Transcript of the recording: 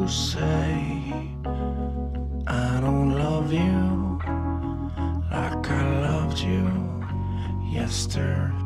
to say I don't love you like I loved you yesterday.